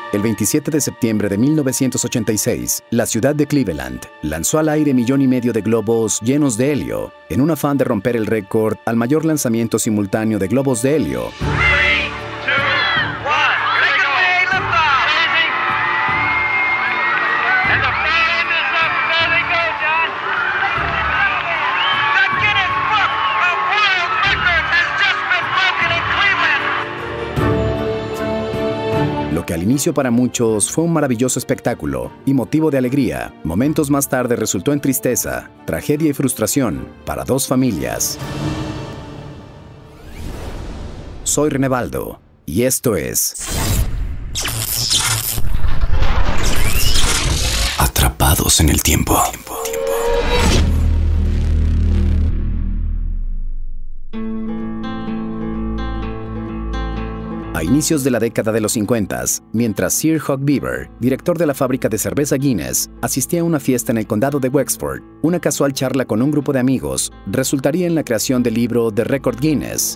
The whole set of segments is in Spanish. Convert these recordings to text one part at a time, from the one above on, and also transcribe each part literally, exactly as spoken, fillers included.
El veintisiete de septiembre de mil novecientos ochenta y seis, la ciudad de Cleveland lanzó al aire millón y medio de globos llenos de helio, en un afán de romper el récord al mayor lanzamiento simultáneo de globos de helio. Lo que al inicio para muchos fue un maravilloso espectáculo y motivo de alegría, momentos más tarde resultó en tristeza, tragedia y frustración para dos familias. Soy René Baldo y esto es Atrapados en el Tiempo. A inicios de la década de los cincuenta, mientras Sir Hugh Beaver, director de la fábrica de cerveza Guinness, asistía a una fiesta en el condado de Wexford, una casual charla con un grupo de amigos resultaría en la creación del libro The Record Guinness.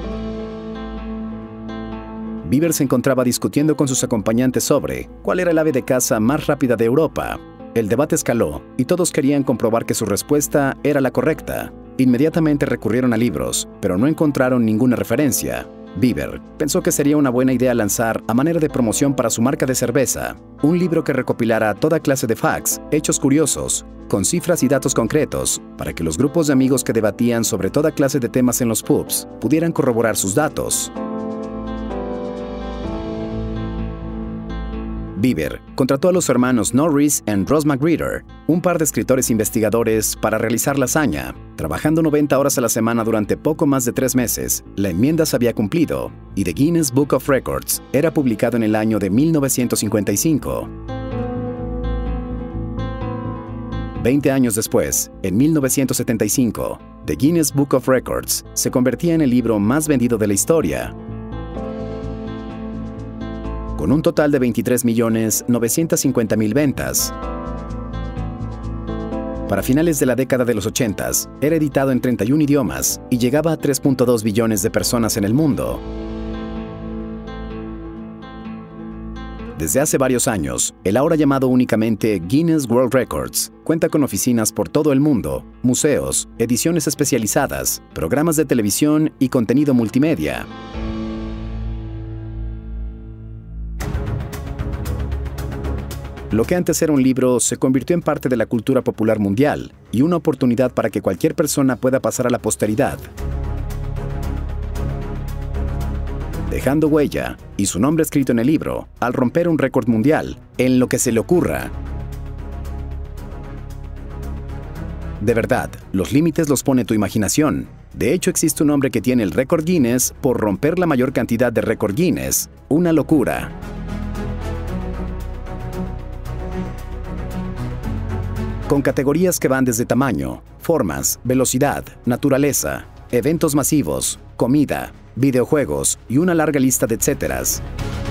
Beaver se encontraba discutiendo con sus acompañantes sobre cuál era el ave de caza más rápida de Europa. El debate escaló y todos querían comprobar que su respuesta era la correcta. Inmediatamente recurrieron a libros, pero no encontraron ninguna referencia. Beaver pensó que sería una buena idea lanzar, a manera de promoción para su marca de cerveza, un libro que recopilara toda clase de facts, hechos curiosos, con cifras y datos concretos, para que los grupos de amigos que debatían sobre toda clase de temas en los pubs pudieran corroborar sus datos. Beaver contrató a los hermanos Norris y Ross McGreeder, un par de escritores investigadores, para realizar la hazaña. Trabajando noventa horas a la semana durante poco más de tres meses, la enmienda se había cumplido y The Guinness Book of Records era publicado en el año de mil novecientos cincuenta y cinco. Veinte años después, en mil novecientos setenta y cinco, The Guinness Book of Records se convertía en el libro más vendido de la historia, con un total de veintitrés millones novecientos cincuenta mil ventas. Para finales de la década de los ochenta, era editado en treinta y un idiomas y llegaba a tres punto dos billones de personas en el mundo. Desde hace varios años, el ahora llamado únicamente Guinness World Records cuenta con oficinas por todo el mundo, museos, ediciones especializadas, programas de televisión y contenido multimedia. Lo que antes era un libro se convirtió en parte de la cultura popular mundial y una oportunidad para que cualquier persona pueda pasar a la posteridad, dejando huella y su nombre escrito en el libro al romper un récord mundial en lo que se le ocurra. De verdad, los límites los pone tu imaginación. De hecho, existe un hombre que tiene el récord Guinness por romper la mayor cantidad de récord Guinness. Una locura. Con categorías que van desde tamaño, formas, velocidad, naturaleza, eventos masivos, comida, videojuegos y una larga lista de etcéteras.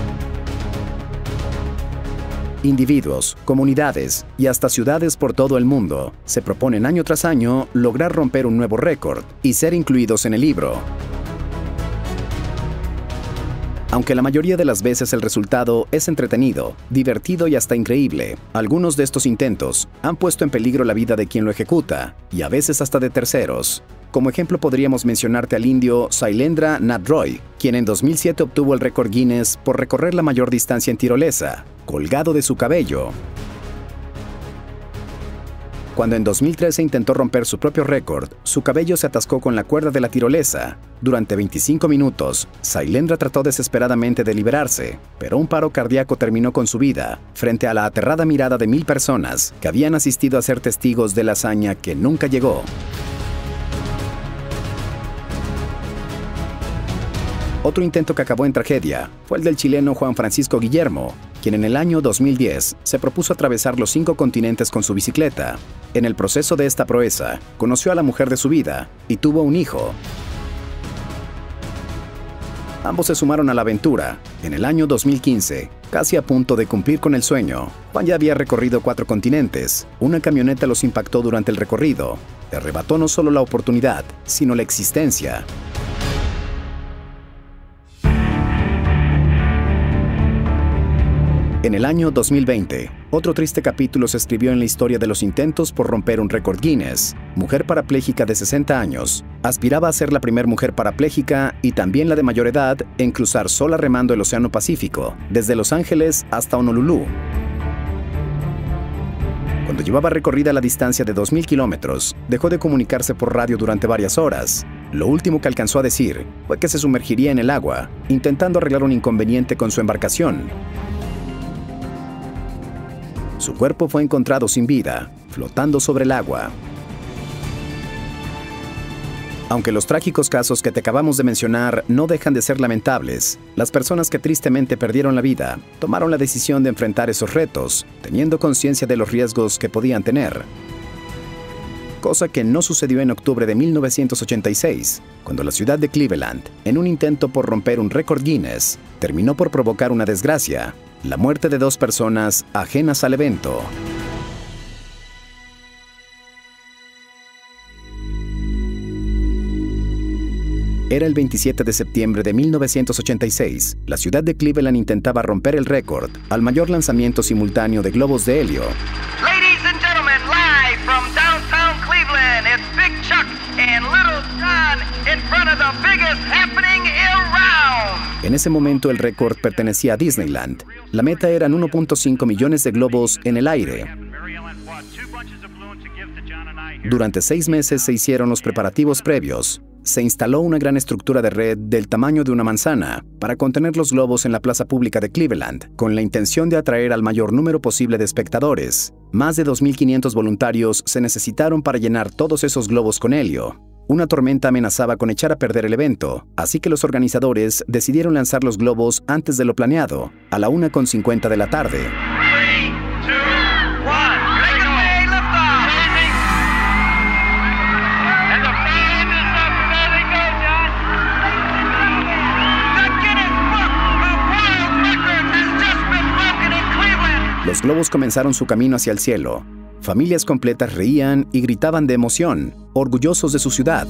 Individuos, comunidades y hasta ciudades por todo el mundo se proponen año tras año lograr romper un nuevo récord y ser incluidos en el libro. Aunque la mayoría de las veces el resultado es entretenido, divertido y hasta increíble, algunos de estos intentos han puesto en peligro la vida de quien lo ejecuta, y a veces hasta de terceros. Como ejemplo podríamos mencionarte al indio Sailendra Nath Roy, quien en dos mil siete obtuvo el récord Guinness por recorrer la mayor distancia en tirolesa, colgado de su cabello. Cuando en dos mil trece intentó romper su propio récord, su cabello se atascó con la cuerda de la tirolesa. Durante veinticinco minutos, Sailendra trató desesperadamente de liberarse, pero un paro cardíaco terminó con su vida, frente a la aterrada mirada de mil personas que habían asistido a ser testigos de la hazaña que nunca llegó. Otro intento que acabó en tragedia fue el del chileno Juan Francisco Guillermo, quien en el año dos mil diez se propuso atravesar los cinco continentes con su bicicleta. En el proceso de esta proeza, conoció a la mujer de su vida y tuvo un hijo. Ambos se sumaron a la aventura. En el año dos mil quince, casi a punto de cumplir con el sueño, Juan ya había recorrido cuatro continentes. Una camioneta los impactó durante el recorrido. Le arrebató no solo la oportunidad, sino la existencia. En el año dos mil veinte, otro triste capítulo se escribió en la historia de los intentos por romper un récord Guinness. Mujer parapléjica de sesenta años, aspiraba a ser la primera mujer parapléjica y también la de mayor edad en cruzar sola remando el Océano Pacífico, desde Los Ángeles hasta Honolulu. Cuando llevaba recorrida la distancia de dos mil kilómetros, dejó de comunicarse por radio durante varias horas. Lo último que alcanzó a decir fue que se sumergiría en el agua, intentando arreglar un inconveniente con su embarcación. Su cuerpo fue encontrado sin vida, flotando sobre el agua. Aunque los trágicos casos que te acabamos de mencionar no dejan de ser lamentables, las personas que tristemente perdieron la vida tomaron la decisión de enfrentar esos retos, teniendo conciencia de los riesgos que podían tener. Cosa que no sucedió en octubre de mil novecientos ochenta y seis, cuando la ciudad de Cleveland, en un intento por romper un récord Guinness, terminó por provocar una desgracia: la muerte de dos personas ajenas al evento. Era el veintisiete de septiembre de mil novecientos ochenta y seis. La ciudad de Cleveland intentaba romper el récord al mayor lanzamiento simultáneo de globos de helio. Ladies and gentlemen, live from downtown Cleveland, it's Big Chuck and Little John in front of the biggest happening around. En ese momento el récord pertenecía a Disneyland. La meta eran uno punto cinco millones de globos en el aire. Durante seis meses se hicieron los preparativos previos. Se instaló una gran estructura de red del tamaño de una manzana para contener los globos en la plaza pública de Cleveland, con la intención de atraer al mayor número posible de espectadores. Más de dos mil quinientos voluntarios se necesitaron para llenar todos esos globos con helio. Una tormenta amenazaba con echar a perder el evento, así que los organizadores decidieron lanzar los globos antes de lo planeado, a la una con cincuenta de la tarde. Los globos comenzaron su camino hacia el cielo. Familias completas reían y gritaban de emoción, orgullosos de su ciudad.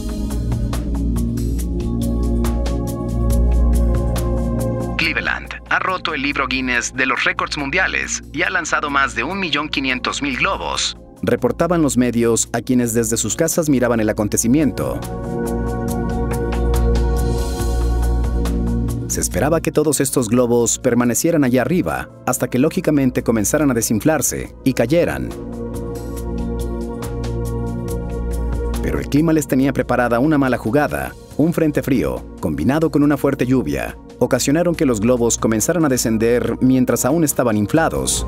Cleveland ha roto el libro Guinness de los récords mundiales y ha lanzado más de un millón quinientos mil globos, reportaban los medios a quienes desde sus casas miraban el acontecimiento. Se esperaba que todos estos globos permanecieran allá arriba, hasta que lógicamente comenzaran a desinflarse y cayeran. Pero el clima les tenía preparada una mala jugada. Un frente frío, combinado con una fuerte lluvia, ocasionaron que los globos comenzaran a descender mientras aún estaban inflados.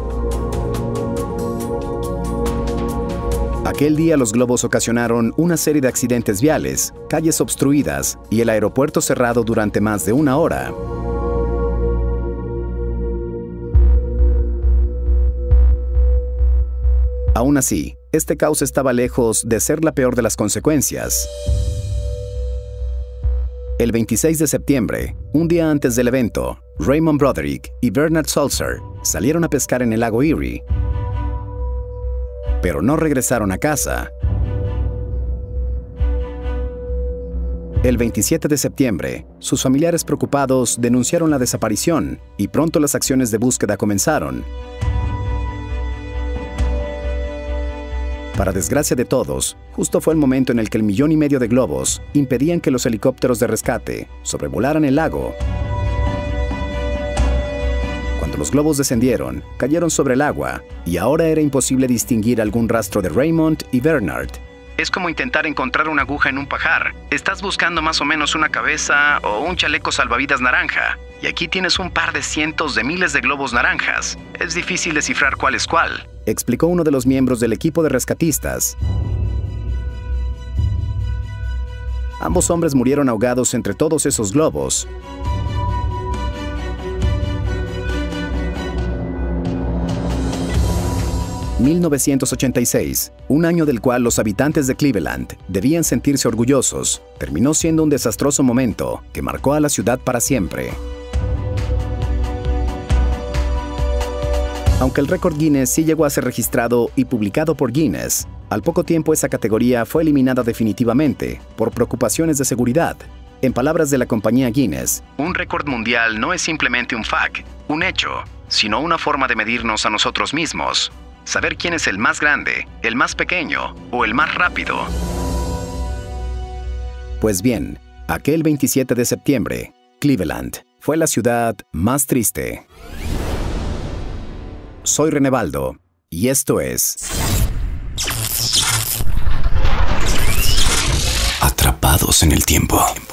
Aquel día los globos ocasionaron una serie de accidentes viales, calles obstruidas y el aeropuerto cerrado durante más de una hora. Aún así, este caos estaba lejos de ser la peor de las consecuencias. El veintiséis de septiembre, un día antes del evento, Raymond Broderick y Bernard Sulzer salieron a pescar en el lago Erie, pero no regresaron a casa. El veintisiete de septiembre, sus familiares preocupados denunciaron la desaparición y pronto las acciones de búsqueda comenzaron. Para desgracia de todos, justo fue el momento en el que el millón y medio de globos impedían que los helicópteros de rescate sobrevolaran el lago. Cuando los globos descendieron, cayeron sobre el agua y ahora era imposible distinguir algún rastro de Raymond y Bernard. Es como intentar encontrar una aguja en un pajar. Estás buscando más o menos una cabeza o un chaleco salvavidas naranja, y aquí tienes un par de cientos de miles de globos naranjas. Es difícil descifrar cuál es cuál, explicó uno de los miembros del equipo de rescatistas. Ambos hombres murieron ahogados entre todos esos globos. mil novecientos ochenta y seis, un año del cual los habitantes de Cleveland debían sentirse orgullosos, terminó siendo un desastroso momento que marcó a la ciudad para siempre. Aunque el récord Guinness sí llegó a ser registrado y publicado por Guinness, al poco tiempo esa categoría fue eliminada definitivamente por preocupaciones de seguridad. En palabras de la compañía Guinness, un récord mundial no es simplemente un fact, un hecho. sino una forma de medirnos a nosotros mismos. Saber quién es el más grande, el más pequeño o el más rápido. Pues bien, aquel veintisiete de septiembre, Cleveland fue la ciudad más triste. Soy René Baldo y esto es Atrapados en el Tiempo.